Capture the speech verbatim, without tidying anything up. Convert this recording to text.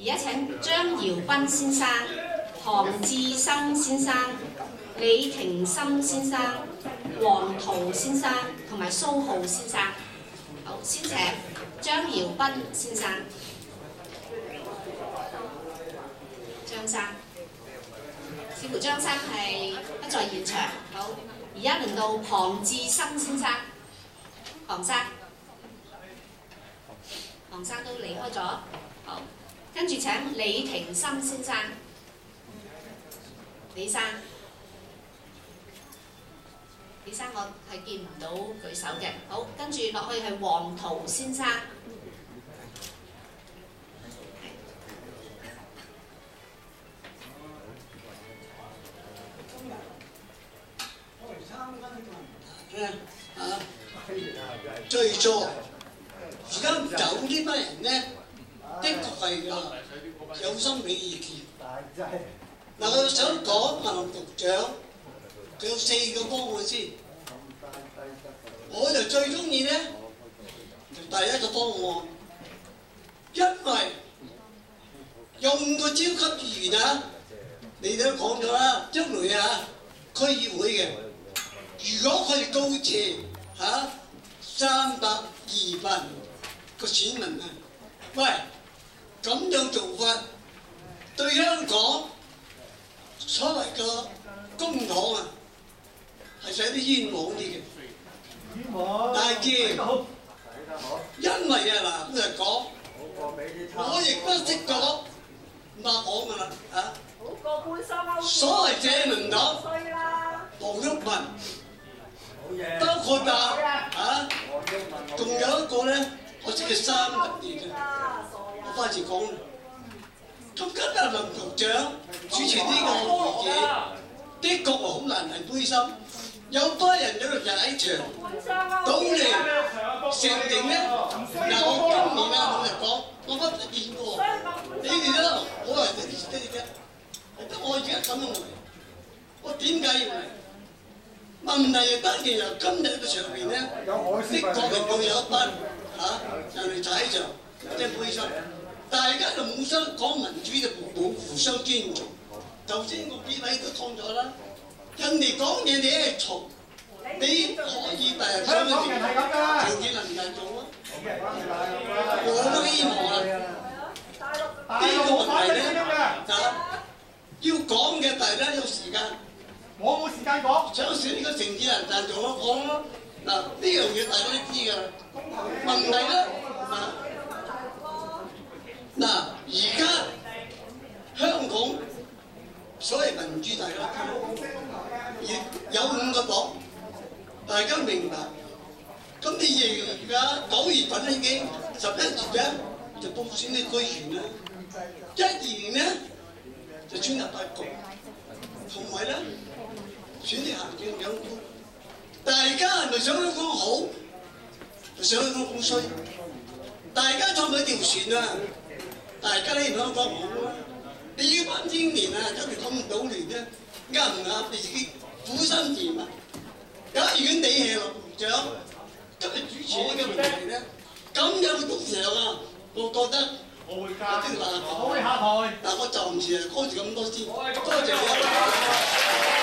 而家請張堯斌先生、唐志生先生、李廷森先生、黃圖先生同埋蘇浩先生。好，先請張堯斌先生。張生，似乎張生係不在現場。好，而家輪到龐志生先生。龐生，龐生都離開咗。好，跟住請李廷森先生。李生，李生我係見唔到舉手嘅。好，跟住落去係黃圖先生。 啊！最初而家走呢班人咧，的確係啊有心理意見。嗱，我想講問局長，佢有四個方案先。我就最中意咧，就第一個方案，因為有五個超級議員啊，你哋都講咗啦，將來啊區議會嘅。如果佢哋告謝嚇三百二份個選民啊，喂，咁樣做法對香港所謂嘅公帑啊係使得冤枉啲嘅。冤枉！但係因為啊嗱，老實講，我亦都識講，唔怕講㗎啦嚇。所謂社民黨，黃毓民。包括㗎嚇，仲有一個咧，我識佢三十年嘅，我翻住講。咁今日林局長主持呢個會議，的確好難係灰心，有班人喺度踩場，到嚟成定咧。嗱，我今年啊老實講，我乜都見過，你哋都我係第二啲啫，得我而家咁樣嚟，我點解要嚟？問題係當然由今日嘅場面咧，的確係會有一班嚇人嚟踩場，即係灰心。大家就互相講民主就冇互相尊重。頭先個幾位都講咗啦，人哋講嘢你係嘈，你可以第日上去條件能唔能做啊？我都希望啊，呢個問題咧就要講嘅，大家有時間。我冇時間講，想選呢個城市人贊助我講咯。嗱，呢樣嘢大家都知㗎啦。問題咧，嗱，而家香港所謂民主大家知，有五個黨，大家明白。咁你而家九月份咧已經十一月咧就報選啲區選啦，一二年咧就村入八局，同埋咧。選啲行政長官，大家係咪想香港好？就想香港好衰？大家坐埋條船啊！大家希望香港好啊！你要班青年啊，走嚟咁搗亂咧，啱唔啱？你自己苦心自問。假如你係林局長，今日主持呢個問題咧，咁有個局長啊，我覺得我會加，我會下台。嗱，我暫時係講住咁多先，多謝你。